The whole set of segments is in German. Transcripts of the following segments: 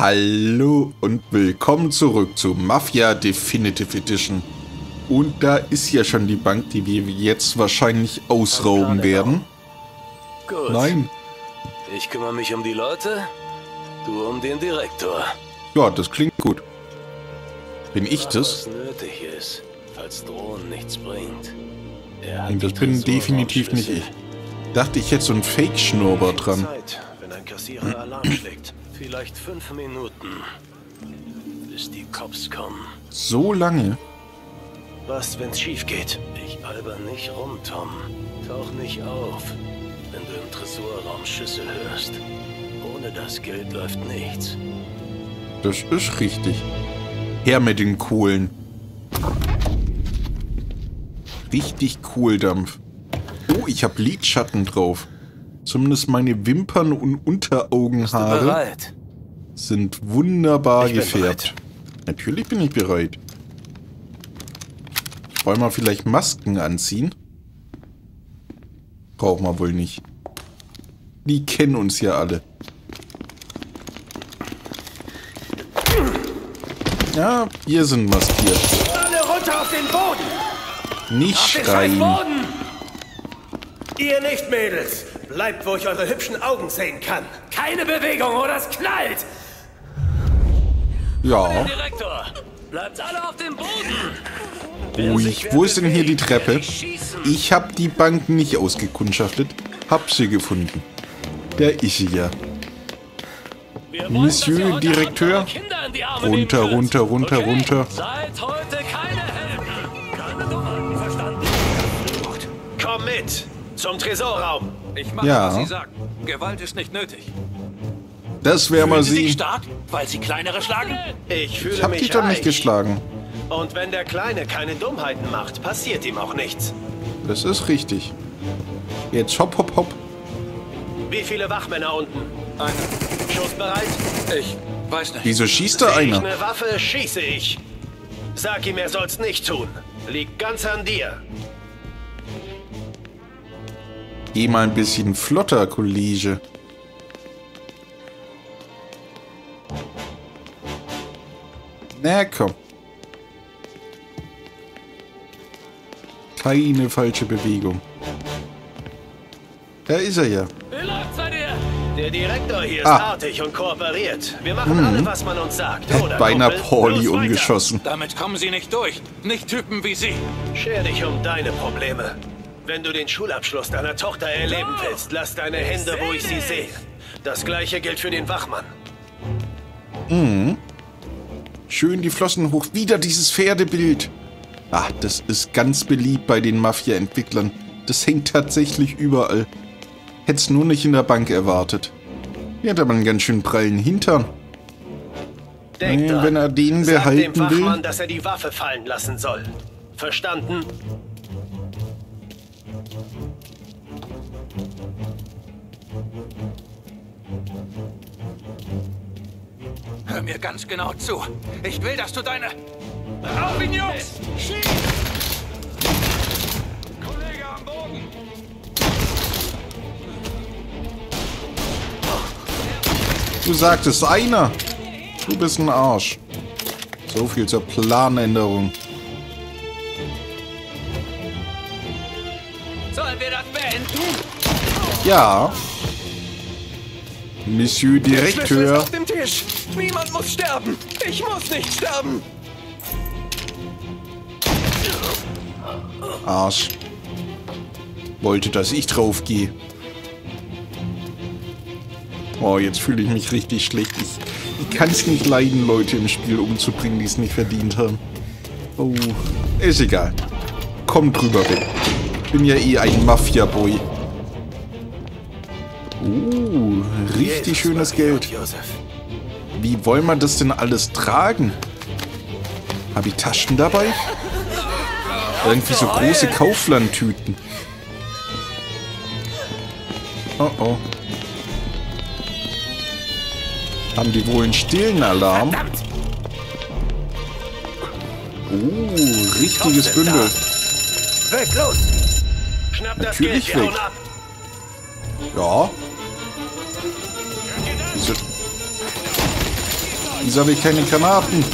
Hallo und willkommen zurück zu Mafia Definitive Edition. Und da ist ja schon die Bank, die wir jetzt wahrscheinlich ausrauben werden. Gut. Nein. Ich kümmere mich um die Leute, du um den Direktor. Ja, das klingt gut. Bin ich das? Was nötig ist, falls Drohnen nichts bringt. Das bin definitiv nicht ich. Dachte, ich hätte so einen Fake-Schnurrbart dran. Zeit, wenn ein Kassierer Alarm schlägt. Vielleicht 5 Minuten, bis die Cops kommen. So lange? Was, wenn's schief geht? Ich alber nicht rum, Tom. Tauch nicht auf, wenn du im Tresorraum Schüsse hörst. Ohne das Geld läuft nichts. Das ist richtig. Her mit den Kohlen. Richtig Kohldampf. Oh, ich habe Lidschatten drauf. Zumindest meine Wimpern und Unteraugenhaare sind wunderbar gefärbt. Natürlich bin ich bereit. Wollen wir vielleicht Masken anziehen? Brauchen wir wohl nicht. Die kennen uns ja alle. Ja, wir sind maskiert. Alle runter auf den Boden! Nicht schreien. Ihr nicht, Mädels! Bleibt, wo ich eure hübschen Augen sehen kann. Keine Bewegung oder es knallt! Ja. Direktor, bleibt alle auf dem Boden! Ruhig. Wo ist denn hier die Treppe? Ich habe die Bank nicht ausgekundschaftet. Hab sie gefunden. Da ist sie ja. Monsieur Direktor. Runter, runter, runter, runter. Seid heute keine Helden. Keine Dummheiten, verstanden? Gut. Komm mit! Zum Tresorraum! Ich mache, Ja. was Sie sagen. Gewalt ist nicht nötig. Das werden wir Fühlen Sie sich sehen. stark, weil Sie kleinere schlagen? Ich fühle Ich hab mich dich doch nicht reich. geschlagen. Und wenn der Kleine keine Dummheiten macht, passiert ihm auch nichts. Das ist richtig. Jetzt hopp, hopp, hopp. Wie viele Wachmänner unten? Einer. Schussbereit? Ich weiß nicht. Wieso schießt da Sehe ich einer? eine Waffe, schieße ich. Sag ihm, er soll's nicht tun. Liegt ganz an dir. Geh mal ein bisschen flotter, Kollege. Na komm. Keine falsche Bewegung. Da ist er ja. Wie läuft's bei dir? Der Direktor hier ist Ah. artig und kooperiert. Wir machen alle, was man uns sagt. Oder, Beinahe Kumpel? Pauli Los, weiter. umgeschossen. Damit kommen Sie nicht durch. Nicht Typen wie Sie. Scher dich um deine Probleme. Wenn du den Schulabschluss deiner Tochter erleben willst, lass deine Hände, wo ich sie sehe. Das gleiche gilt für den Wachmann. Schön die Flossen hoch. Wieder dieses Pferdebild. Ah, das ist ganz beliebt bei den Mafia-Entwicklern. Das hängt tatsächlich überall. Hätt's nur nicht in der Bank erwartet. Hier hat aber einen ganz schön prallen Hintern. Denk dran. Wenn er den Sag dem behalten Wachmann, will. dass er die Waffe fallen lassen soll. Verstanden? Hör mir ganz genau zu. Ich will, dass du deine... Auf ihn, Jungs! Schieß! Kollege am Boden! Du sagtest einer. Du bist ein Arsch. So viel zur Planänderung. Sollen wir das beenden? Ja. Monsieur Direktor. auf dem Tisch. Niemand muss sterben. Ich muss nicht sterben. Arsch. Wollte, dass ich draufgehe. Oh, jetzt fühle ich mich richtig schlecht. Ich kann es nicht leiden, Leute im Spiel umzubringen, die es nicht verdient haben. Oh, ist egal. Komm drüber weg. Bin ja eh ein Mafia-Boy. Richtig schönes Geld. Josef. Wie wollen wir das denn alles tragen? Habe ich Taschen dabei? Irgendwie so große Kauflandtüten. Oh oh. Haben die wohl einen stillen Alarm? Richtiges Bündel. Weg, los! Schnapp das Natürlich Geld, wir weg. hauen ab. Ja. Wieso? Wieso habe ich keine Granaten?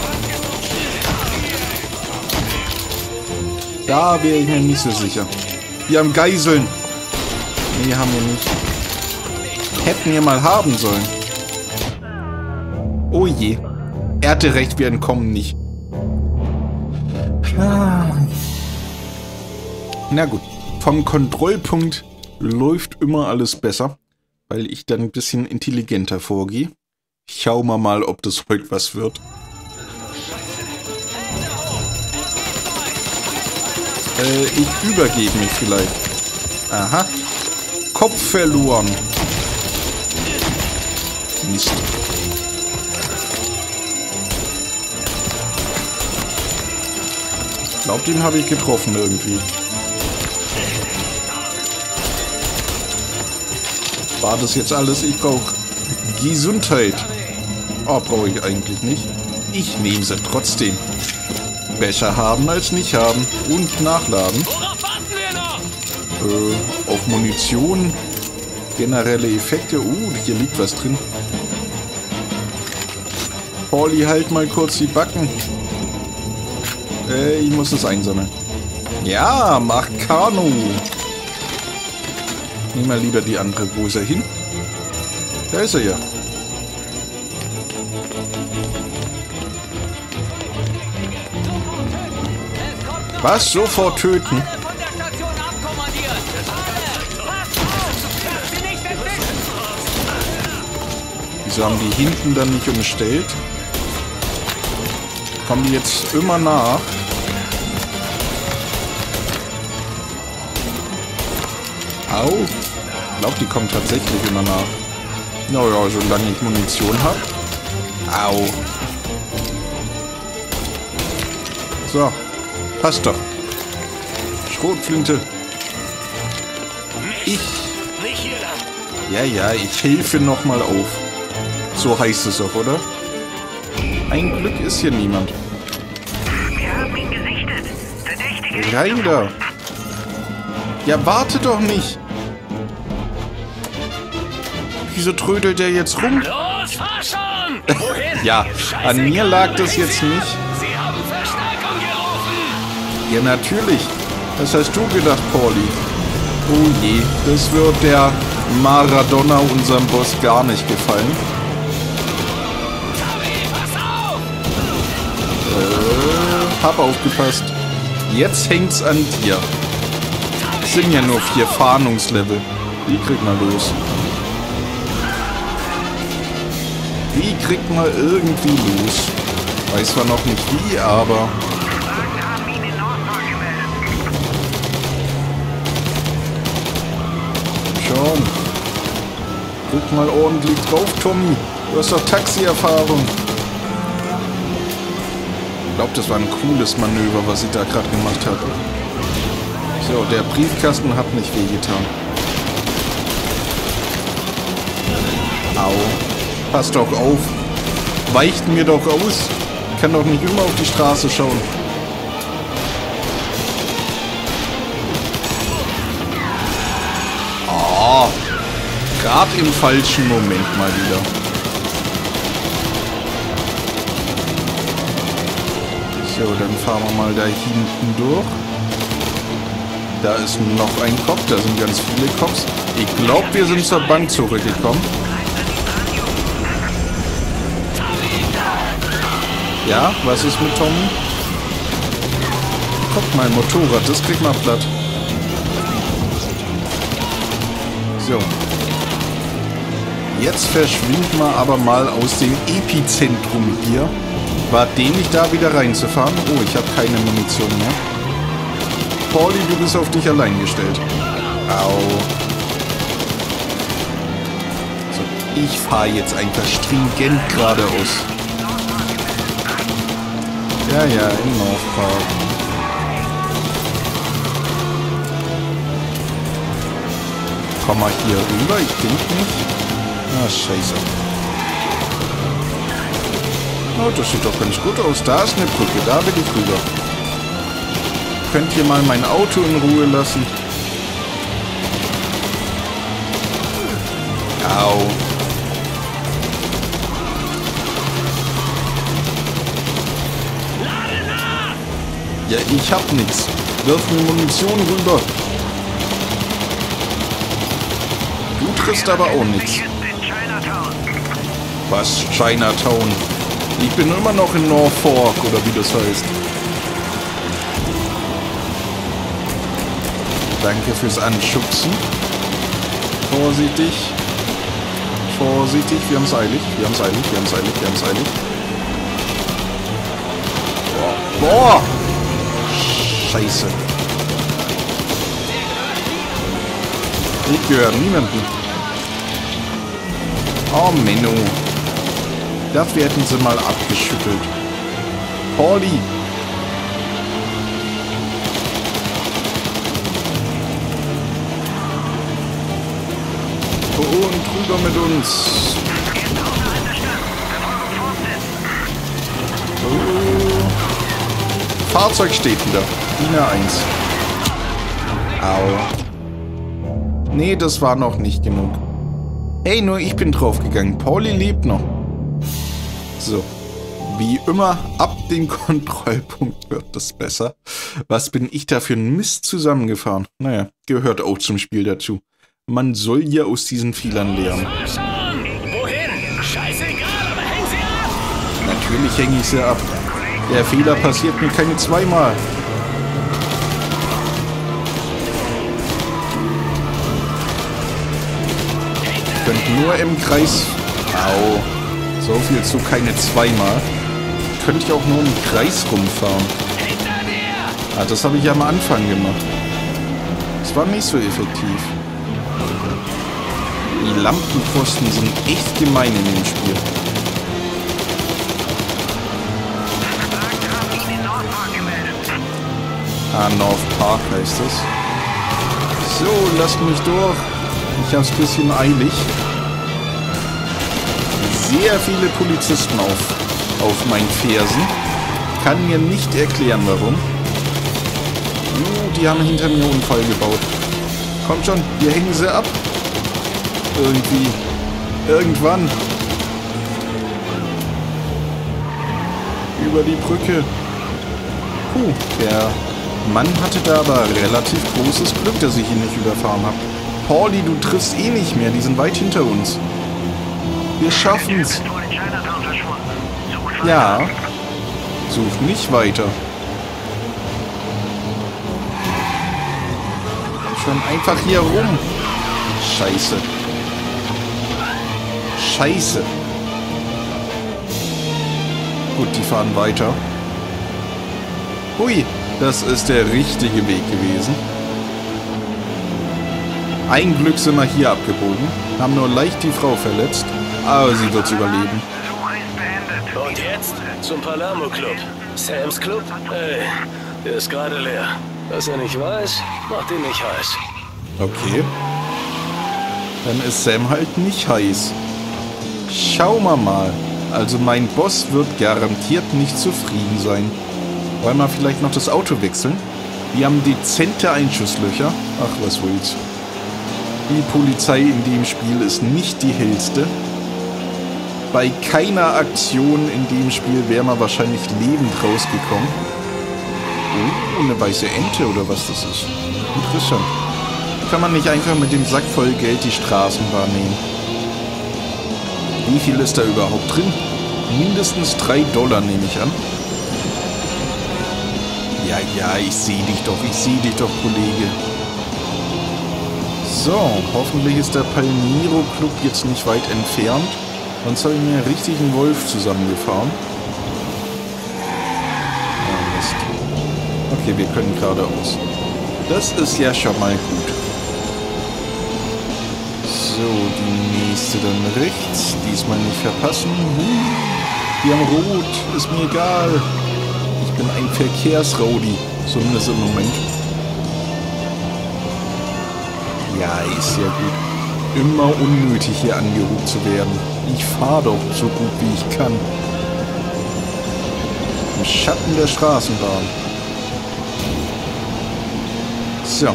Da wäre ich mir nicht so sicher. Wir haben Geiseln. Nee, haben wir nicht. Hätten wir mal haben sollen. Oh je. Er hatte recht, wir entkommen nicht. Na gut. Vom Kontrollpunkt läuft immer alles besser, weil ich dann ein bisschen intelligenter vorgehe. Schauen wir mal, ob das heute was wird. Ich übergebe mich vielleicht. Aha. Kopf verloren. Mist. Ich glaube, den habe ich getroffen irgendwie. War das jetzt alles? Ich brauche Gesundheit. Oh, brauche ich eigentlich nicht. Ich nehme sie trotzdem. Besser haben als nicht haben. Und nachladen. Auf Munition. Generelle Effekte. Hier liegt was drin. Pauli, halt mal kurz die Backen. Ich muss das einsammeln. Ja, mach Kanu. Nehmen wir lieber die andere. Wo ist er hin? Da ist er ja. Was? Sofort töten? Wieso haben die hinten dann nicht umstellt? Kommen die jetzt immer nach? Au. Ich glaube, die kommen tatsächlich immer nach. Naja, solange ich Munition habe. Au. So. Passt doch. Schrotflinte. Ich. Ja, ich helfe nochmal auf. So heißt es doch, oder? Ein Glück ist hier niemand. Wir haben ihn gesichtet. Verdächtige. Rein da. Ja, warte doch nicht. Wieso trödelt der jetzt rum? Los, fahr schon! Wohin? Ja, an mir lag das jetzt nicht. Sie haben Verstärkung gerufen! Ja, natürlich. Was hast du gedacht, Pauli? Oh je, das wird der Maradona, unserem Boss, gar nicht gefallen. Hab aufgepasst. Jetzt hängt's an dir. Es sind ja nur 4 Fahndungslevel. Wie kriegt man los? Wie kriegt man irgendwie los? Weiß zwar noch nicht wie, aber... Schon. Drück mal ordentlich drauf, Tommy. Du hast doch Taxi-Erfahrung. Ich glaube, das war ein cooles Manöver, was ich da gerade gemacht habe. So, der Briefkasten hat nicht wehgetan. Au. Pass doch auf. Weicht mir doch aus. Ich kann doch nicht immer auf die Straße schauen. Oh. Gerade im falschen Moment mal wieder. So, dann fahren wir mal da hinten durch. Da ist noch ein Kopf, da sind ganz viele Cops. Ich glaube, wir sind zur Bank zurückgekommen. Ja, was ist mit Tommy? Guck mal, Motorrad, das kriegt man platt. So. Jetzt verschwinden wir aber mal aus dem Epizentrum hier. War dämlich, da wieder reinzufahren. Oh, ich habe keine Munition mehr. Pauli, du bist auf dich allein gestellt. Au. So, ich fahre jetzt einfach stringent geradeaus. Ja, im North Park. Komm mal hier rüber, ich denke nicht. Ah, scheiße. Oh, das sieht doch ganz gut aus. Da ist eine Brücke, da will ich rüber. Könnt ihr mal mein Auto in Ruhe lassen? Au. Ja, ich hab nix. Wirf mir Munition rüber. Du triffst aber auch nichts. Was? Chinatown? Ich bin immer noch in Norfolk, oder wie das heißt. Danke fürs Anschubsen. Vorsichtig. Vorsichtig, wir haben's eilig. Wir haben's eilig, wir haben's eilig, wir haben's eilig. Boah! Scheiße. Ich gehöre niemandem. Oh, Menno. Das werden sie mal abgeschüttelt. Pauli. Und drüber mit uns. Oh. Fahrzeug steht wieder. Diener 1. Au. Nee, das war noch nicht genug. Hey, nur ich bin draufgegangen. Pauli lebt noch. So. Wie immer, ab dem Kontrollpunkt wird das besser. Was bin ich da für ein Mist zusammengefahren? Naja, gehört auch zum Spiel dazu. Man soll ja aus diesen Fehlern lernen. Wohin? Scheißegal, aber häng sie ab! Natürlich hänge ich sie ab. Der Fehler passiert mir keine zweimal. Ihr könnt nur im Kreis... Au. So viel zu keine zweimal. Könnte ich auch nur im Kreis rumfahren. Ah, das habe ich ja am Anfang gemacht. Das war nicht so effektiv. Die Lampenpfosten sind echt gemein in dem Spiel. Ah, North Park heißt es. So, lasst mich durch. Ich hab's ein bisschen eilig. Sehr viele Polizisten auf meinen Fersen. Kann mir nicht erklären, warum. Die haben hinter mir einen Unfall gebaut. Kommt schon, wir hängen sie ab. Irgendwie. Irgendwann. Über die Brücke. Puh, der Mann hatte da aber relativ großes Glück, dass ich ihn nicht überfahren habe. Pauli, du triffst eh nicht mehr. Die sind weit hinter uns. Wir schaffen's. Ja. Such nicht weiter. Schon einfach hier rum. Scheiße. Scheiße. Gut, die fahren weiter. Hui, das ist der richtige Weg gewesen. Ein Glück sind wir hier abgebogen. Haben nur leicht die Frau verletzt. Aber sie wird's überleben. Und jetzt zum Palermo Club. Sam's Club? Ey, der ist gerade leer. Was er nicht weiß, macht ihn nicht heiß. Okay. Dann ist Sam halt nicht heiß. Schauen wir mal. Also mein Boss wird garantiert nicht zufrieden sein. Wollen wir vielleicht noch das Auto wechseln? Wir haben dezente Einschusslöcher. Ach, was will's. Die Polizei in dem Spiel ist nicht die hellste. Bei keiner Aktion in dem Spiel wäre man wahrscheinlich lebend rausgekommen. Oh, eine weiße Ente oder was das ist. Interessant. Kann man nicht einfach mit dem Sack voll Geld die Straßenbahn nehmen? Wie viel ist da überhaupt drin? Mindestens $3 nehme ich an. Ja, ich sehe dich doch, Kollege. So, hoffentlich ist der Palmiro Club jetzt nicht weit entfernt. Sonst habe ich mir richtig einen Wolf zusammengefahren. Ja, Mist. Okay, wir können geradeaus. Das ist ja schon mal gut. So, die nächste dann rechts. Diesmal nicht verpassen. Wir haben Rot. Ist mir egal. Ich bin ein Verkehrsrowdy. Zumindest im Moment. Ja, ist ja gut. Immer unnötig hier angehupt zu werden. Ich fahre doch so gut wie ich kann. Im Schatten der Straßenbahn. So.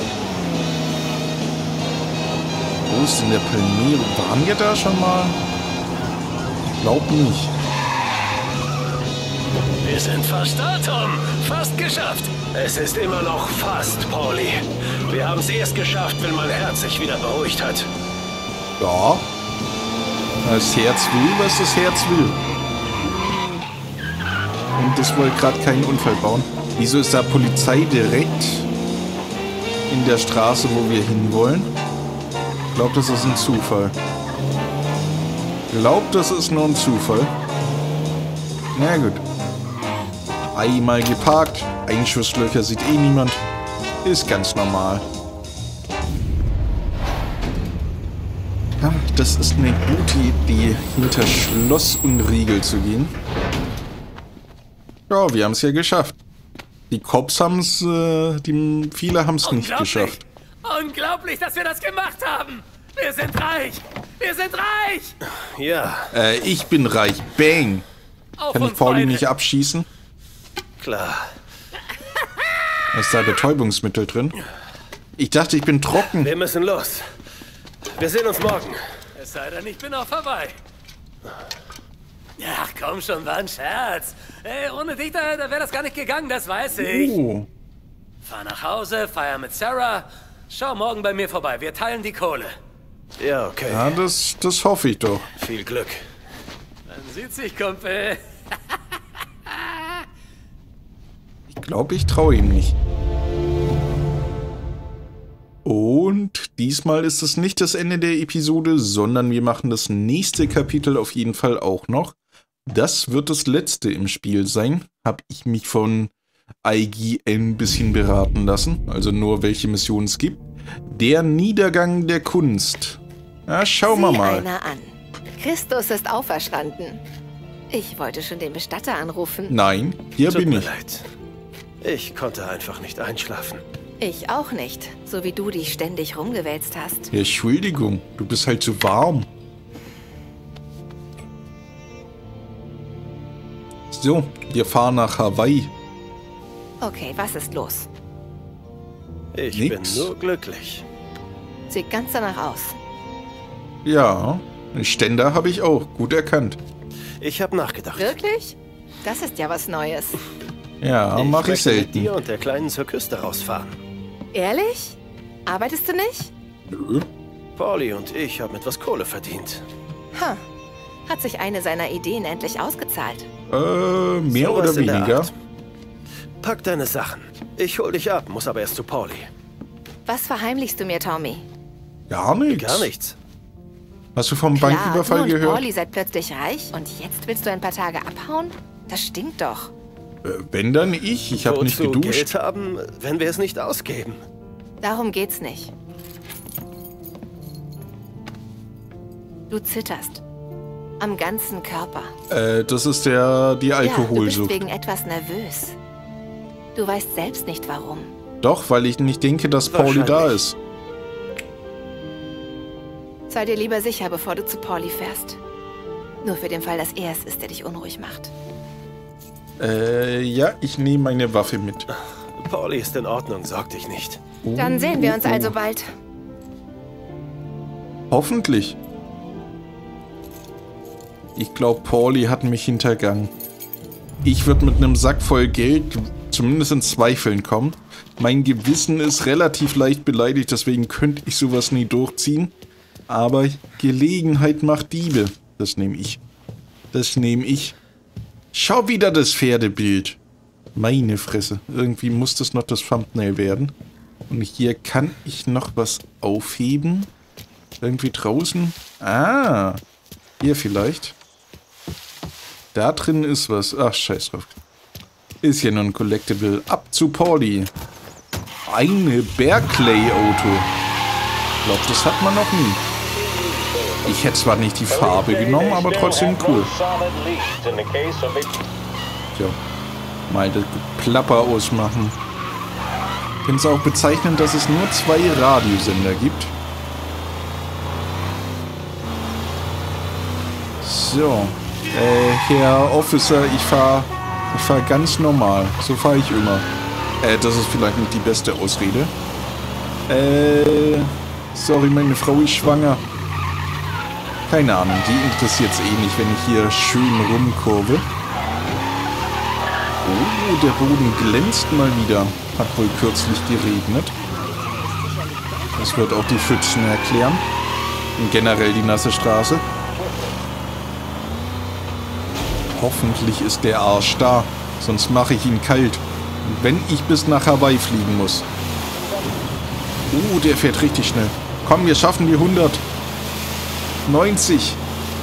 Wo ist denn der Palmiro? Waren wir da schon mal? Ich glaub nicht. Wir Wir sind fast da, Tom. Fast geschafft. Es ist immer noch fast, Paulie. Wir haben es erst geschafft, wenn mein Herz sich wieder beruhigt hat. Ja. Das Herz will, was das Herz will. Und das wollte gerade keinen Unfall bauen. Wieso ist da Polizei direkt in der Straße, wo wir hinwollen? Ich glaube, das ist ein Zufall. Das ist nur ein Zufall. Na gut. Einmal geparkt. Einschusslöcher sieht eh niemand. Ist ganz normal. Ja, das ist eine gute Idee, hinter Schloss und Riegel zu gehen. Ja, wir haben es ja geschafft. Die Cops haben es, viele haben es nicht geschafft. Unglaublich, dass wir das gemacht haben. Wir sind reich. Wir sind reich. Ja. Ich bin reich. Bang. Kann ich Paulie nicht abschießen? Klar. Ist da Betäubungsmittel drin? Ich dachte, ich bin trocken. Wir müssen los. Wir sehen uns morgen. Es sei denn, ich bin auch vorbei. Ach, komm schon, war ein Scherz. Ey, ohne dich, da wäre das gar nicht gegangen, das weiß ich. Oh. Fahr nach Hause, feier mit Sarah. Schau morgen bei mir vorbei, wir teilen die Kohle. Ja, okay. Ja, das hoffe ich doch. Viel Glück. Man sieht sich, Kumpel. Ich glaube, ich traue ihm nicht. Und diesmal ist es nicht das Ende der Episode, sondern wir machen das nächste Kapitel auf jeden Fall auch noch. Das wird das letzte im Spiel sein. Habe ich mich von IGN ein bisschen beraten lassen. Also nur, welche Missionen es gibt. Der Niedergang der Kunst. Ja, schauen wir mal. Sieh einer an. Christus ist auferstanden. Ich wollte schon den Bestatter anrufen. Nein, hier Tut bin mir ich. leid. Ich konnte einfach nicht einschlafen. Ich auch nicht, so wie du dich ständig rumgewälzt hast. Ja, Entschuldigung, du bist halt zu warm. So, wir fahren nach Hawaii. Okay, was ist los? Ich Nix. bin nur glücklich. Sieht ganz danach aus. Ja, einen Ständer habe ich auch. Gut erkannt. Ich habe nachgedacht. Wirklich? Das ist ja was Neues. Ja, mache ich möchte mit selten. dir und der Kleinen zur Küste rausfahren. Ehrlich? Arbeitest du nicht? Nö. Paulie und ich haben etwas Kohle verdient. Ha. Hat sich eine seiner Ideen endlich ausgezahlt? Mehr Sowas oder in der weniger. Art. Pack deine Sachen. Ich hol dich ab, muss aber erst zu Paulie. Was verheimlichst du mir, Tommy? Gar nichts. Gar nichts. Hast du vom Klar, Banküberfall du und gehört? Pauli seid plötzlich reich und jetzt willst du ein paar Tage abhauen? Das stinkt doch. Wenn dann ich. Ich habe nicht Wozu geduscht. Geld haben, wenn wir es nicht ausgeben? Darum geht's nicht. Du zitterst. Am ganzen Körper. Das ist die Ja, du bist Alkoholsucht. wegen etwas nervös. Du weißt selbst nicht warum. Doch, weil ich nicht denke, dass Pauli da Wahrscheinlich. ist. Sei dir lieber sicher, bevor du zu Pauli fährst. Nur für den Fall, dass er es ist, der dich unruhig macht. Ja, ich nehme meine Waffe mit. Paulie ist in Ordnung, sorg dich nicht. Dann sehen wir uns also bald. Hoffentlich. Ich glaube, Pauli hat mich hintergangen. Ich würde mit einem Sack voll Geld zumindest in Zweifeln kommen. Mein Gewissen ist relativ leicht beleidigt, deswegen könnte ich sowas nie durchziehen. Aber Gelegenheit macht Diebe. Das nehme ich. Das nehme ich. Schau wieder das Pferdebild. Meine Fresse. Irgendwie muss das noch das Thumbnail werden. Und hier kann ich noch was aufheben. Irgendwie draußen. Ah. Hier vielleicht. Da drin ist was. Ach, scheiß drauf. Ist ja nur ein Collectible. Ab zu Pauli. Eine Berkeley-Auto. Ich glaube, das hat man noch nie. Ich hätte zwar nicht die Farbe genommen, aber trotzdem cool. So. Mal das Plapper ausmachen. Ich finde es auch bezeichnend, dass es nur 2 Radiosender gibt. So. Herr Officer, ich fahr ganz normal. So fahre ich immer. Das ist vielleicht nicht die beste Ausrede. Sorry, meine Frau ist schwanger. Keine Ahnung, die interessiert es eh nicht, wenn ich hier schön rumkurve. Oh, der Boden glänzt mal wieder. Hat wohl kürzlich geregnet. Das wird auch die Pfützen erklären. Und generell die nasse Straße. Hoffentlich ist der Arsch da. Sonst mache ich ihn kalt. Und wenn ich bis nach Hawaii fliegen muss. Oh, der fährt richtig schnell. Komm, wir schaffen die 100. 90.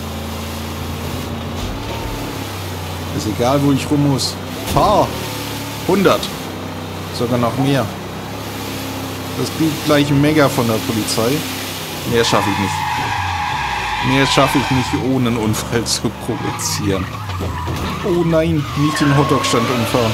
Ist egal, wo ich rum muss. Fahr. 100. Sogar noch mehr. Das kriegt gleich ein Mega von der Polizei. Mehr schaffe ich nicht. Mehr schaffe ich nicht, ohne einen Unfall zu provozieren. Oh nein, nicht den Hotdog-Stand umfahren.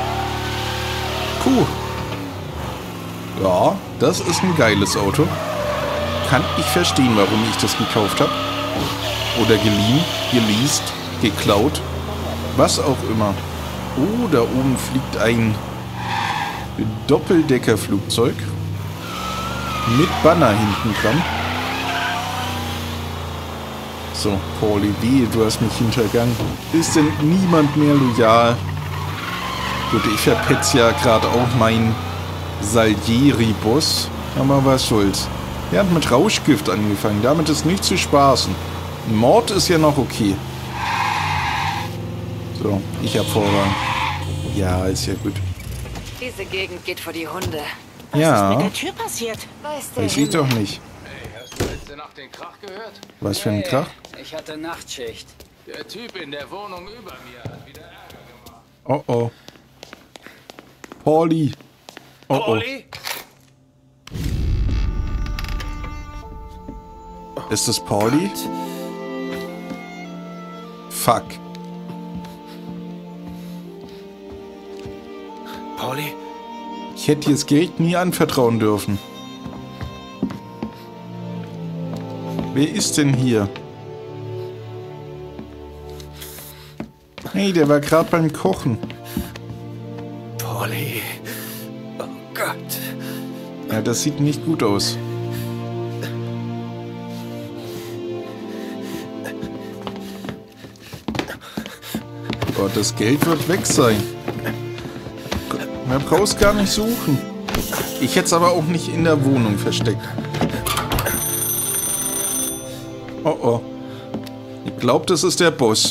Puh. Ja, das ist ein geiles Auto. Kann ich verstehen, warum ich das gekauft habe. Oder geliehen, geleast, geklaut. Was auch immer. Oh, da oben fliegt ein Doppeldeckerflugzeug. Mit Banner hinten dran. So, Pauli, wehe, du hast mich hintergangen. Ist denn niemand mehr loyal? Gut, ich verpetz ja gerade auch meinen Salieri-Boss. Aber was soll's. Er hat mit Rauschgift angefangen. Damit ist nicht zu spaßen. Mord ist ja noch okay. So, ich hab Vorrang. Ja, ist ja gut. Diese Gegend geht vor die Hunde. Ja. Was ist mit der Tür passiert? Weiß ich doch nicht. Hey, hast du letzte Nacht den Krach gehört? Was für ein Krach? Ich hatte Nachtschicht. Der Typ in der Wohnung über mir hat wieder Ärger gemacht. Oh oh. Pauli. Oh oh. Pauli? Ist das Pauli? Fuck. Pauli? Ich hätte das Geld nie anvertrauen dürfen. Wer ist denn hier? Hey, der war gerade beim Kochen. Pauli. Oh Gott. Ja, das sieht nicht gut aus. Oh, das Geld wird weg sein. Man braucht gar nicht suchen. Ich hätte es aber auch nicht in der Wohnung versteckt. Oh oh. Ich glaube, das ist der Boss.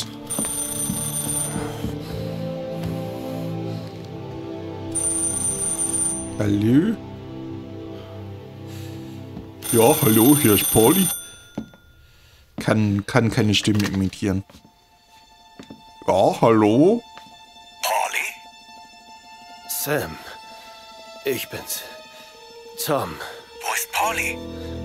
Hallo? Ja, hallo, hier ist Pauli. Kann keine Stimme imitieren. Ja, hallo? Pauli? Sam. Ich bin's. Tom. Wo ist Pauli?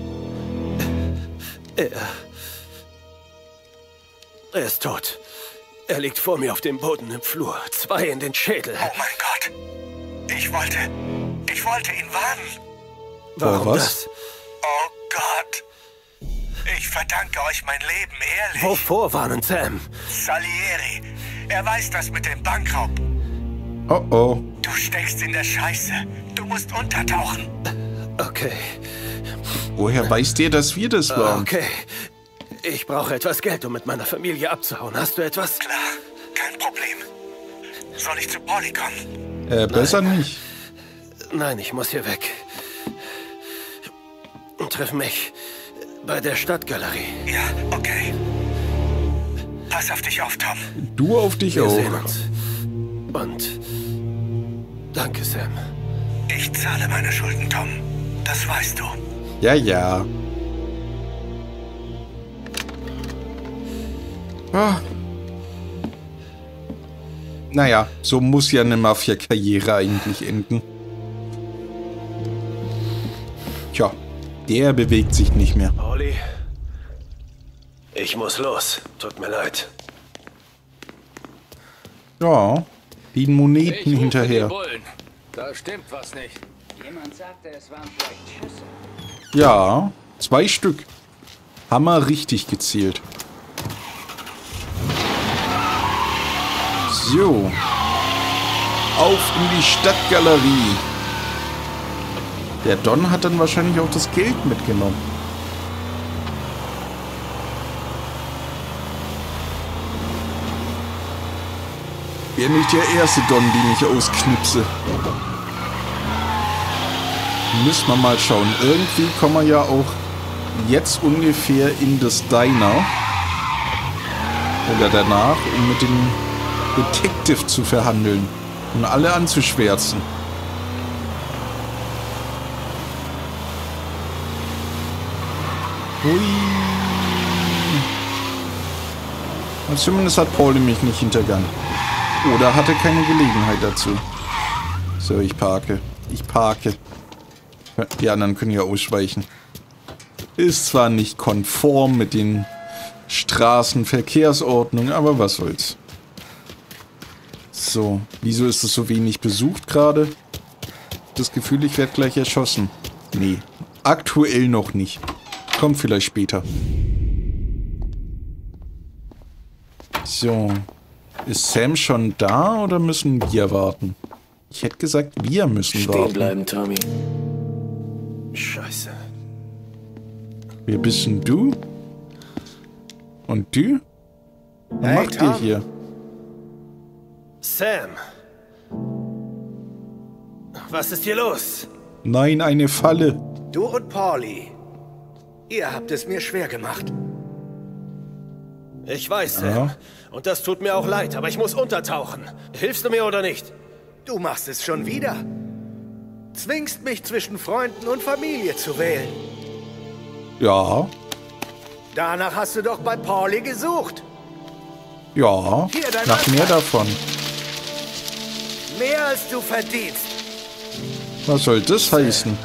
Er ist tot. Er liegt vor mir auf dem Boden im Flur. 2 in den Schädel. Oh mein Gott. Ich wollte ihn warnen. Warum was? das? Oh Gott. Ich verdanke euch mein Leben, ehrlich. Wovor warnen, Sam? Salieri. Er weiß das mit dem Bankraub. Oh oh. Du steckst in der Scheiße. Du musst untertauchen. Okay. Woher weiß der, dass wir das waren? Okay. Ich brauche etwas Geld, um mit meiner Familie abzuhauen. Hast du etwas? Klar, kein Problem. Soll ich zu Pauli kommen? Besser nicht. Nein, ich muss hier weg. Triff mich bei der Stadtgalerie. Ja, okay. Pass auf dich auf, Tom. Du auf dich Wir auch. sehen uns. Und danke, Sam. Ich zahle meine Schulden, Tom. Das weißt du. Ja, ja. Ah. Naja, so muss ja eine Mafia-Karriere eigentlich enden. Tja, der bewegt sich nicht mehr. Pauli, ich muss los. Tut mir leid. Ja, die Moneten Ich rufe hinterher. die Bullen. Da stimmt was nicht. Jemand sagte, es waren vielleicht Schüsse. Ja, 2 Stück. Hammer richtig gezielt. So. Auf in die Stadtgalerie. Der Don hat dann wahrscheinlich auch das Geld mitgenommen. Wäre nicht der erste Don, den ich ausknipse. Müssen wir mal schauen. Irgendwie kommen wir ja auch jetzt ungefähr in das Diner. Oder danach, um mit dem Detective zu verhandeln. Und alle anzuschwärzen. Hui. Und zumindest hat Pauli mich nicht hintergangen. Oder hatte keine Gelegenheit dazu. So, ich parke. Ich parke. Die anderen können ja ausweichen. Ist zwar nicht konform mit den Straßenverkehrsordnungen, aber was soll's. So, wieso ist es so wenig besucht gerade? Das Gefühl, ich werde gleich erschossen. Nee, aktuell noch nicht. Kommt vielleicht später. So. Ist Sam schon da oder müssen wir warten? Ich hätte gesagt, wir müssen warten. Stehen bleiben, Tommy. Scheiße. Wer bist denn du? Und du? Was Hey, macht ihr hier? Sam. Was ist hier los? Nein, eine Falle. Du und Pauli. Ihr habt es mir schwer gemacht. Ich weiß, Sam. Ja. Und das tut mir auch leid, aber ich muss untertauchen. Hilfst du mir oder nicht? Du machst es schon wieder. Zwingst mich zwischen Freunden und Familie zu wählen. Ja. Danach hast du doch bei Pauli gesucht. Ja. Hier, dein Nach mehr Anteil. davon. Mehr als du verdienst. Was soll das heißen?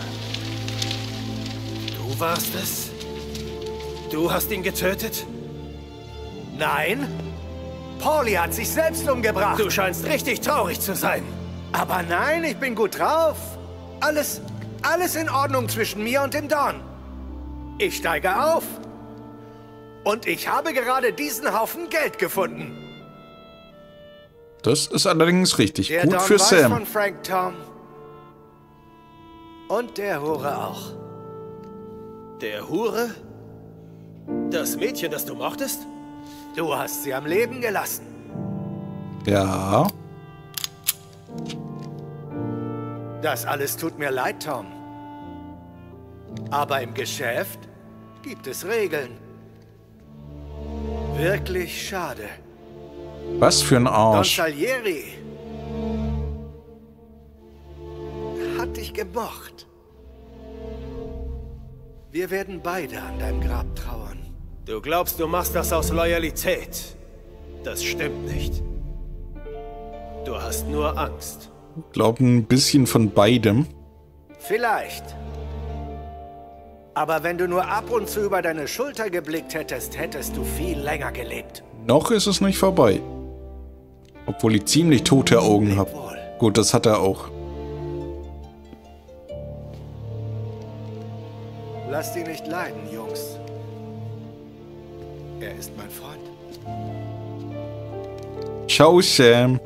Du warst es? Du hast ihn getötet? Nein. Pauli hat sich selbst umgebracht. Du scheinst richtig traurig zu sein. Aber nein, ich bin gut drauf. Alles in Ordnung zwischen mir und dem Don. Ich steige auf. Und ich habe gerade diesen Haufen Geld gefunden. Das ist allerdings richtig. Der Gut Don für weiß Sam. von Frank Tom. Und der Hure auch. Der Hure? Das Mädchen, das du mochtest? Du hast sie am Leben gelassen. Ja. Das alles tut mir leid, Tom. Aber im Geschäft gibt es Regeln. Wirklich schade. Was für ein Don Arsch. Salieri hat dich gemocht. Wir werden beide an deinem Grab trauern. Du glaubst, du machst das aus Loyalität. Das stimmt nicht. Du hast nur Angst. Glaub ein bisschen von beidem. Vielleicht. Aber wenn du nur ab und zu über deine Schulter geblickt hättest, hättest du viel länger gelebt. Noch ist es nicht vorbei. Obwohl ich ziemlich tote Augen habe. Gut, das hat er auch. Lasst ihn nicht leiden, Jungs. Er ist mein Freund. Ciao, Sam.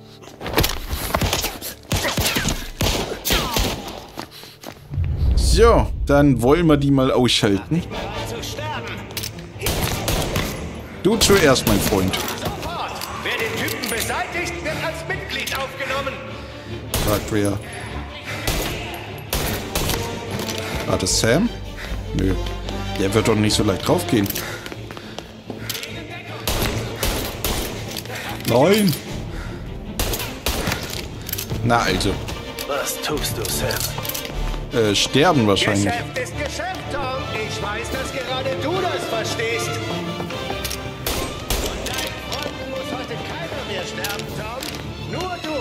So, dann wollen wir die mal ausschalten. Du zuerst, mein Freund. Sofort! Wer den Typen beseitigt, wird als Mitglied aufgenommen. Sagt wer? War das Sam? Nö. Der wird doch nicht so leicht draufgehen. Nein! Na also. Was tust du, Sam? Sterben wahrscheinlich. Geschäft ist Geschäft, Tom. Ich weiß, dass gerade du das verstehst. Von deinen Freunden muss heute keiner mehr sterben, Tom. Nur du.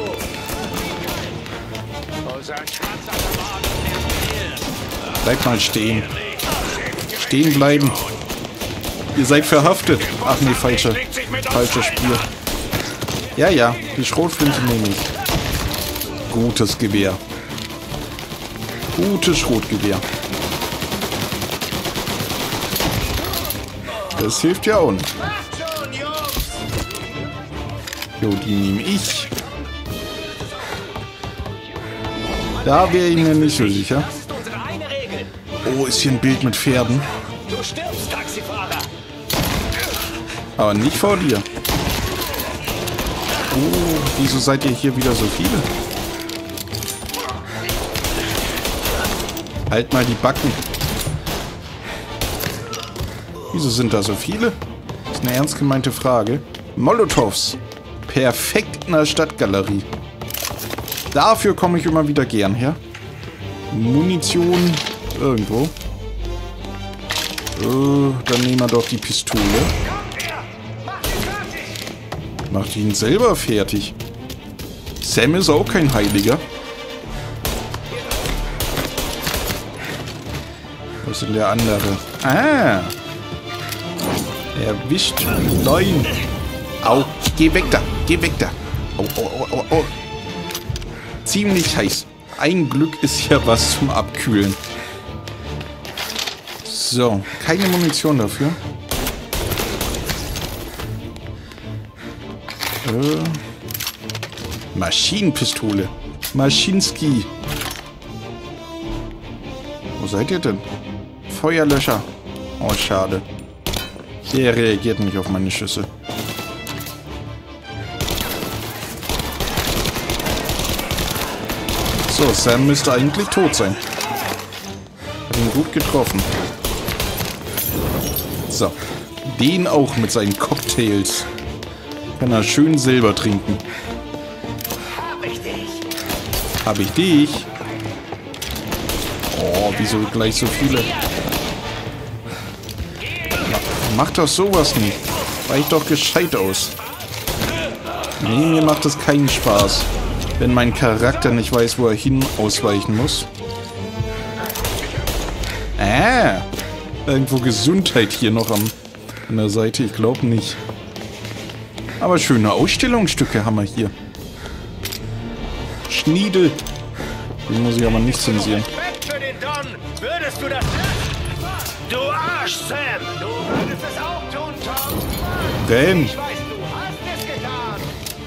Unser schwarzer Mann ist hier. Bleibt mal stehen. Stehen bleiben. Ihr seid verhaftet. Ach nee, falsches Spiel. Ja, ja, die Schrotflinte nehme ich. Gutes Gewehr. Gutes Schrotgewehr. Das hilft ja auch nicht. Jo, die nehme ich. Da wäre ich mir nicht so sicher. Oh, ist hier ein Bild mit Pferden. Du stirbst, Taxifahrer! Aber nicht vor dir. Oh, wieso seid ihr hier wieder so viele? Halt mal die Backen. Wieso sind da so viele? Das ist eine ernst gemeinte Frage. Molotovs. Perfekt in der Stadtgalerie. Dafür komme ich immer wieder gern her. Munition irgendwo. Dann nehmen wir doch die Pistole. Macht ihn selber fertig. Sam ist auch kein Heiliger. Wo ist denn der andere? Ah! Erwischt. Nein! Au! Geh weg da! Geh weg da! Au, au, au, au. Ziemlich heiß. Ein Glück ist ja was zum Abkühlen. So, keine Munition dafür. Maschinenpistole. Maschinski. Wo seid ihr denn? Feuerlöscher. Oh, schade. Der reagiert nicht auf meine Schüsse. So, Sam müsste eigentlich tot sein. Hat ihn gut getroffen. So. Den auch mit seinen Cocktails. Kann er schön selber trinken. Hab ich dich! Hab ich dich? Oh, wieso gleich so viele? Mach doch sowas nicht. Weich doch gescheit aus. Nee, mir macht das keinen Spaß. Wenn mein Charakter nicht weiß, wo er hin ausweichen muss. Irgendwo Gesundheit hier noch an der Seite. Ich glaube nicht. Aber schöne Ausstellungsstücke haben wir hier. Schniedel. Den muss ich aber nicht zensieren. Für den Don würdest du das... Du Arsch, Sam! Du würdest es auch tun, Tom! Denn... Ich weiß, du hast es getan!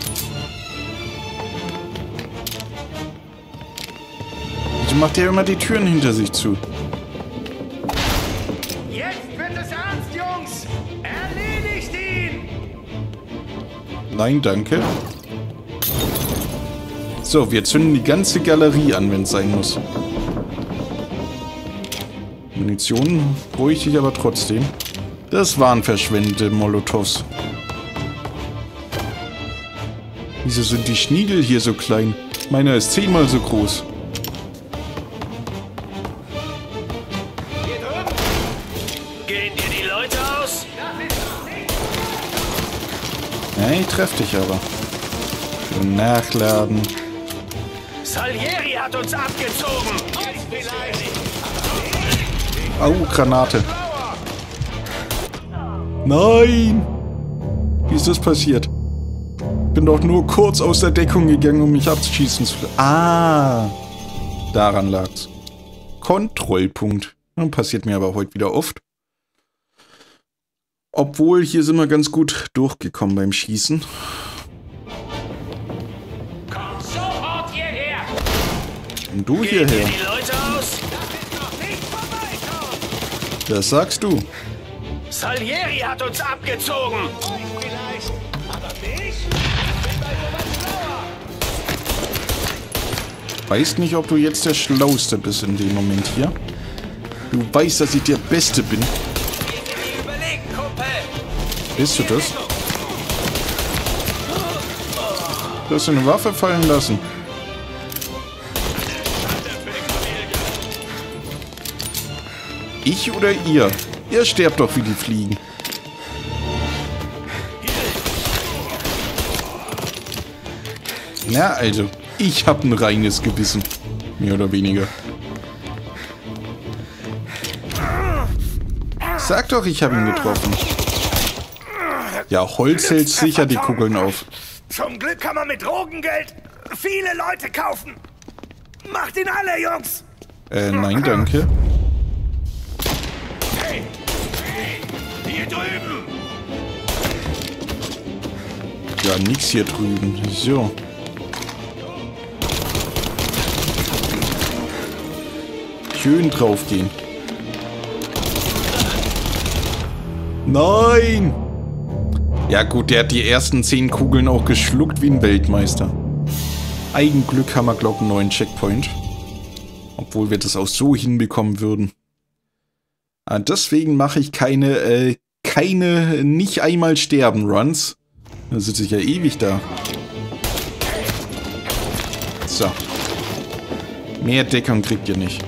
Wieso macht der immer die Türen hinter sich zu? Jetzt wird es ernst, Jungs! Erledigt ihn! Nein, danke. So, wir zünden die ganze Galerie an, wenn es sein muss. Munition bräuchte ich aber trotzdem. Das waren verschwendete Molotovs. Wieso sind die Schniedel hier so klein? Meiner ist 10-mal so groß. Gehen dir die Leute aus? Ja, ich treffe dich aber. Schön nachladen. Salieri hat uns abgezogen! Au, Granate. Nein! Wie ist das passiert? Bin doch nur kurz aus der Deckung gegangen, um mich abzuschießen zu... Ah! Daran lag's. Kontrollpunkt. Passiert mir aber heute wieder oft. Obwohl, hier sind wir ganz gut durchgekommen beim Schießen. Komm sofort hierher! Und du hierher. Gehen dir die Leute aus? Das sagst du. Salieri hat uns abgezogen! Vielleicht, aber mich? Weißt nicht, ob du jetzt der Schlauste bist in dem Moment hier. Du weißt, dass ich der Beste bin. Bist du das? Du hast eine Waffe fallen lassen. Ich oder ihr? Ihr sterbt doch wie die Fliegen. Na also, ich hab ein reines Gewissen. Mehr oder weniger. Sag doch, ich habe ihn getroffen. Ja, Holz hält sicher die Kugeln auf. Zum Glück kann man mit Drogengeld viele Leute kaufen. Macht ihn alle, Jungs! Nein, danke. Hey! Hier drüben! Ja, nix hier drüben. So. Schön draufgehen. Nein! Ja gut, der hat die ersten 10 Kugeln auch geschluckt wie ein Weltmeister. Eigenglück haben wir, glaube ich, einen neuen Checkpoint. Obwohl wir das auch so hinbekommen würden. Deswegen mache ich keine nicht einmal sterben Runs. Da sitze ich ja ewig da. So. Mehr Deckung kriegt ihr nicht.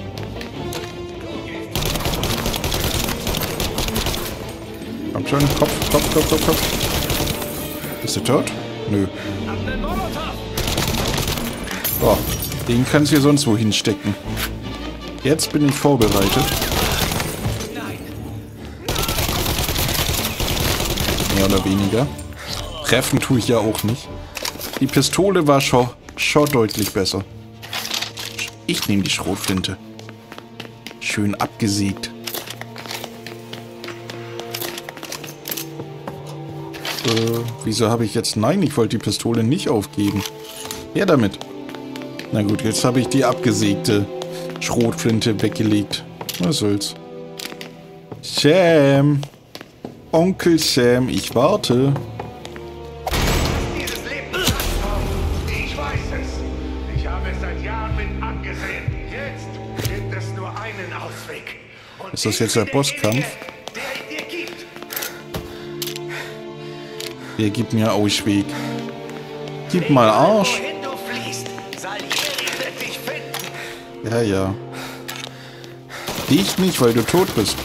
Komm schon, Kopf. Bist du tot? Nö. Oh, den kannst du hier sonst wo hinstecken. Jetzt bin ich vorbereitet. Mehr oder weniger. Treffen tue ich ja auch nicht. Die Pistole war schon deutlich besser. Ich nehme die Schrotflinte. Schön abgesägt. Wieso habe ich jetzt... Nein, ich wollte die Pistole nicht aufgeben. Her damit. Na gut, jetzt habe ich die abgesägte Schrotflinte weggelegt. Was soll's. Sam. Onkel Sam, ich warte. Dieses Leben. Ich weiß es. Ich habe es seit Jahren mit angesehen. Jetzt gibt es nur einen Ausweg. Und ist das jetzt der Bosskampf? Der dir gibt. Der gibt mir Ausweg. Gib mal Arsch. Wohin du fliehst, Salieri wird dich finden. Ja, ja. Dich nicht, weil du tot bist.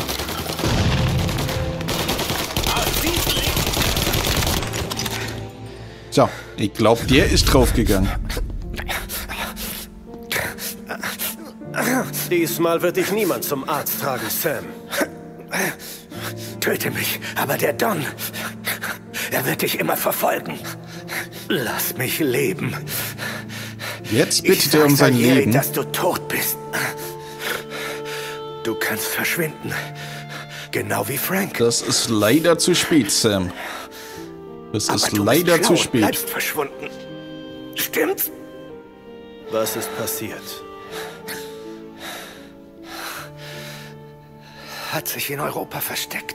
So, ich glaube, der ist draufgegangen. Diesmal wird dich niemand zum Arzt tragen, Sam. Töte mich, aber der Don, er wird dich immer verfolgen. Lass mich leben. Jetzt bittet er um sein Salieri, Leben. dass du tot bist. Du kannst verschwinden. Genau wie Frank. Das ist leider zu spät, Sam. Das ist leider zu spät. Du bleibst verschwunden. Stimmt's? Was ist passiert? Hat sich in Europa versteckt.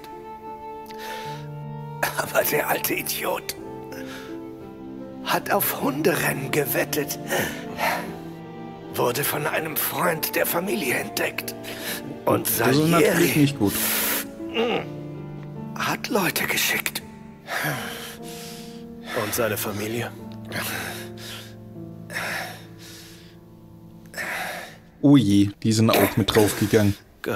Aber der alte Idiot hat auf Hunderennen gewettet. Wurde von einem Freund der Familie entdeckt. Und Das ist natürlich Salieri nicht gut. hat Leute geschickt. Und seine Familie? Oh je, die sind auch mit draufgegangen. Gott.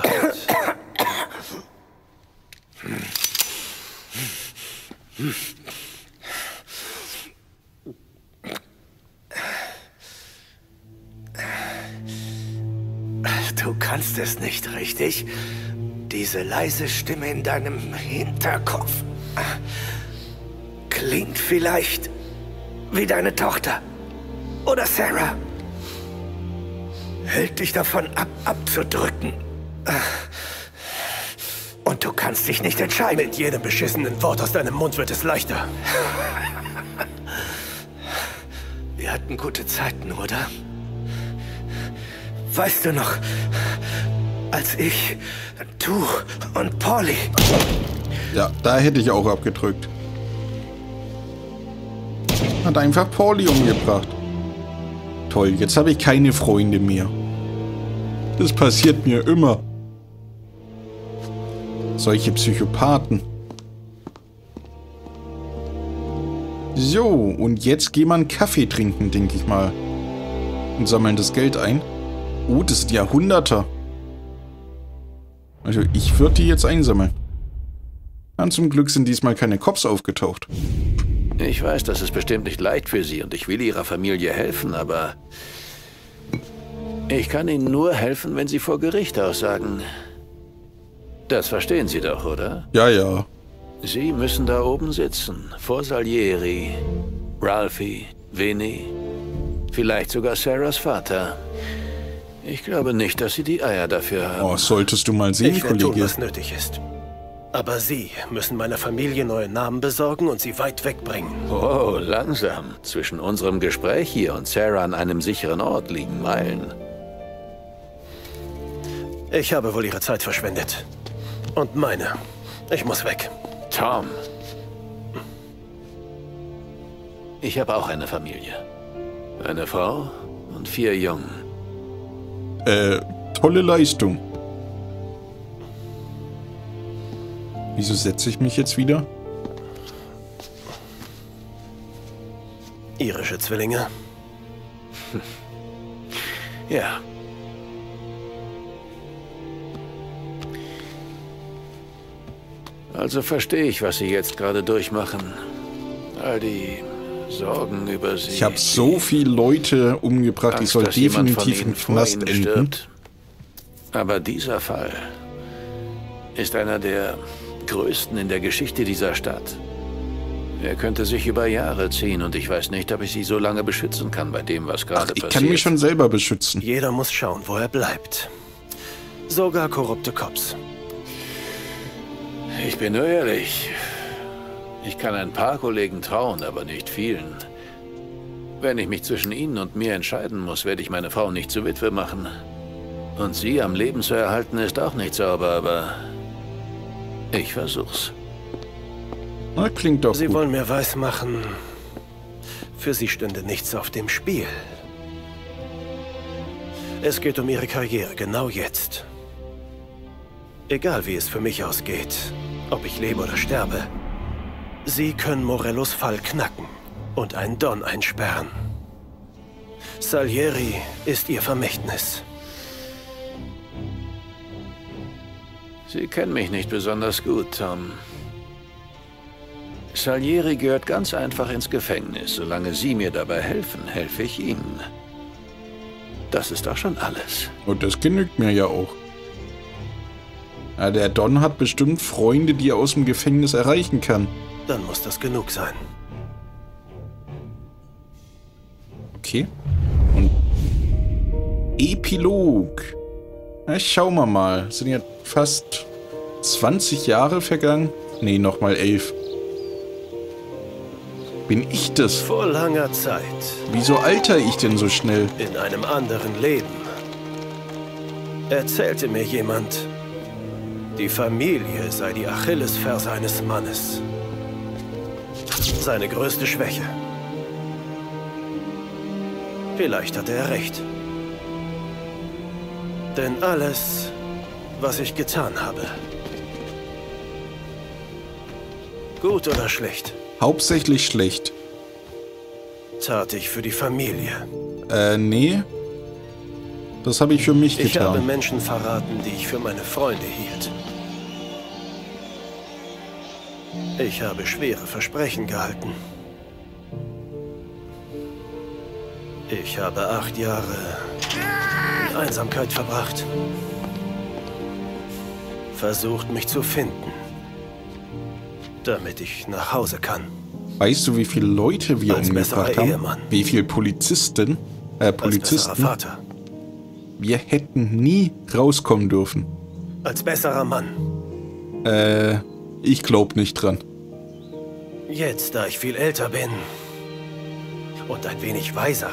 Du kannst es nicht, richtig? Diese leise Stimme in deinem Hinterkopf klingt vielleicht wie deine Tochter oder Sarah. Hält dich davon ab, abzudrücken. Und du kannst dich nicht entscheiden. Mit jedem beschissenen Wort aus deinem Mund wird es leichter. Wir hatten gute Zeiten, oder? Weißt du noch, als ich, du und Polly... Ja, da hätte ich auch abgedrückt. Hat einfach Polly umgebracht. Toll, jetzt habe ich keine Freunde mehr. Das passiert mir immer. Solche Psychopathen. So, und jetzt gehen wir einen Kaffee trinken, denke ich mal. Und sammeln das Geld ein. Oh, das sind ja Hunderter. Also, ich würde die jetzt einsammeln. Und zum Glück sind diesmal keine Cops aufgetaucht. Ich weiß, das ist bestimmt nicht leicht für Sie und ich will Ihrer Familie helfen, aber ich kann Ihnen nur helfen, wenn Sie vor Gericht aussagen. Das verstehen Sie doch, oder? Ja, ja. Sie müssen da oben sitzen, vor Salieri, Ralphie, Vinny, vielleicht sogar Sarahs Vater. Ich glaube nicht, dass Sie die Eier dafür haben. Oh, solltest du mal sehen, Ich werde tun, Kollege. was nötig ist. Aber Sie müssen meiner Familie neue Namen besorgen und sie weit wegbringen. Oh, langsam. Zwischen unserem Gespräch hier und Sarah an einem sicheren Ort liegen Meilen. Ich habe wohl Ihre Zeit verschwendet. Und meine. Ich muss weg. Tom, Ich habe auch eine Familie. Eine Frau und 4 Jungen. Tolle Leistung. Wieso setze ich mich jetzt wieder? Irische Zwillinge? Ja. Also verstehe ich, was Sie jetzt gerade durchmachen. All die Sorgen über Sie. Ich habe so viele Leute umgebracht, ich soll dass jemand von definitiv Ihnen im Knast vor Ihnen enden. stirbt. Aber dieser Fall ist einer der größten in der Geschichte dieser Stadt. Er könnte sich über Jahre ziehen und ich weiß nicht, ob ich Sie so lange beschützen kann bei dem, was gerade Ich passiert. kann mich schon selber beschützen. Jeder muss schauen, wo er bleibt. Sogar korrupte Cops. Ich bin nur ehrlich. Ich kann ein paar Kollegen trauen, aber nicht vielen. Wenn ich mich zwischen Ihnen und mir entscheiden muss, werde ich meine Frau nicht zur Witwe machen. Und Sie am Leben zu erhalten, ist auch nicht sauber, aber ich versuch's. Na, klingt doch Sie gut. wollen mir weismachen, für Sie stünde nichts auf dem Spiel. Es geht um Ihre Karriere, genau jetzt. Egal wie es für mich ausgeht, ob ich lebe oder sterbe, Sie können Morellos Fall knacken und einen Don einsperren. Salieri ist Ihr Vermächtnis. Sie kennen mich nicht besonders gut, Tom. Salieri gehört ganz einfach ins Gefängnis. Solange Sie mir dabei helfen, helfe ich Ihnen. Das ist doch schon alles. Und das genügt mir ja auch. Ja, der Don hat bestimmt Freunde, die er aus dem Gefängnis erreichen kann. Dann muss das genug sein. Okay. Und Epilog. Na, schauen wir mal. Sind ja fast 20 Jahre vergangen? Nee, nochmal 11. Bin ich das? Vor langer Zeit. Wieso alter ich denn so schnell? In einem anderen Leben erzählte mir jemand, die Familie sei die Achillesferse eines Mannes. Seine größte Schwäche. Vielleicht hatte er recht. Denn alles, was ich getan habe, gut oder schlecht, Hauptsächlich schlecht. tat ich für die Familie. Nee. Das habe ich für mich Ich habe getan. Menschen verraten, die ich für meine Freunde hielt. Ich habe schwere Versprechen gehalten. Ich habe 8 Jahre in Einsamkeit verbracht. Versucht, mich zu finden, damit ich nach Hause kann. Weißt du, wie viele Leute wir Als umgebracht besserer haben? Ehemann. Wie viele Polizisten? Als Polizisten? besserer Vater. Wir hätten nie rauskommen dürfen. Als besserer Mann. Ich glaube nicht dran. Jetzt, da ich viel älter bin und ein wenig weiser,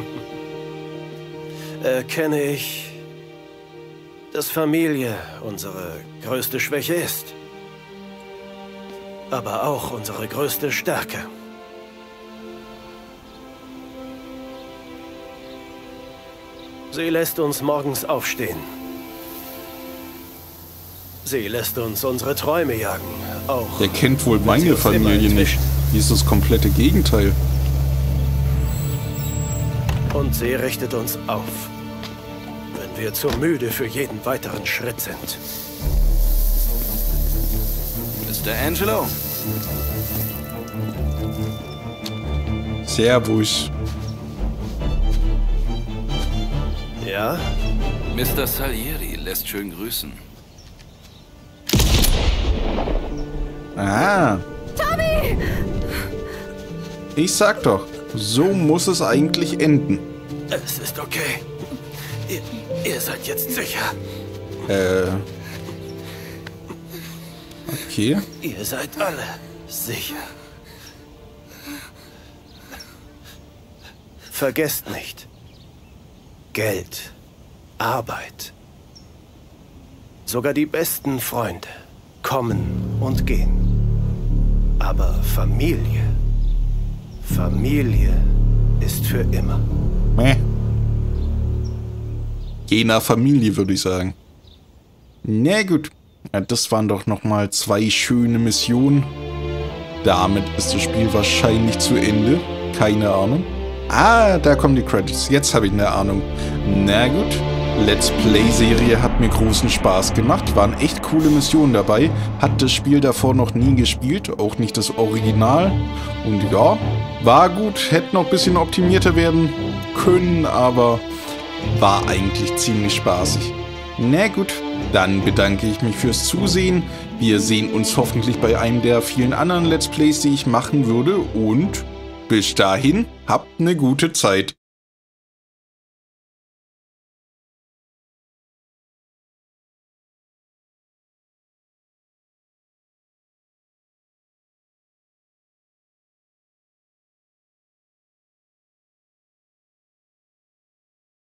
erkenne ich, dass Familie unsere größte Schwäche ist. Aber auch unsere größte Stärke. Sie lässt uns morgens aufstehen. Sie lässt uns unsere Träume jagen, auch. Der kennt wohl sie meine uns immer Familie nicht. entwischen. Die ist das komplette Gegenteil. Und sie richtet uns auf, wenn wir zu müde für jeden weiteren Schritt sind. Mr. Angelo? Servus. Ja? Mr. Salieri lässt schön grüßen. Ah. Tommy! Ich sag doch, so muss es eigentlich enden. Es ist okay. Ihr seid jetzt sicher. Okay. Ihr seid alle sicher. Vergesst nicht. Geld, Arbeit. Sogar die besten Freunde kommen und gehen. Aber Familie Familie ist für immer. Je nach Familie, würde ich sagen. Na gut. Ja, das waren doch nochmal 2 schöne Missionen. Damit ist das Spiel wahrscheinlich zu Ende. Keine Ahnung. Ah, da kommen die Credits. Jetzt habe ich eine Ahnung. Na gut. Let's Play-Serie hat mir großen Spaß gemacht. Waren echt coole Missionen dabei. Hat das Spiel davor noch nie gespielt. Auch nicht das Original. Und ja, war gut. Hätte noch ein bisschen optimierter werden können, aber war eigentlich ziemlich spaßig. Na gut, dann bedanke ich mich fürs Zusehen. Wir sehen uns hoffentlich bei einem der vielen anderen Let's Plays, die ich machen würde. Und bis dahin, habt eine gute Zeit.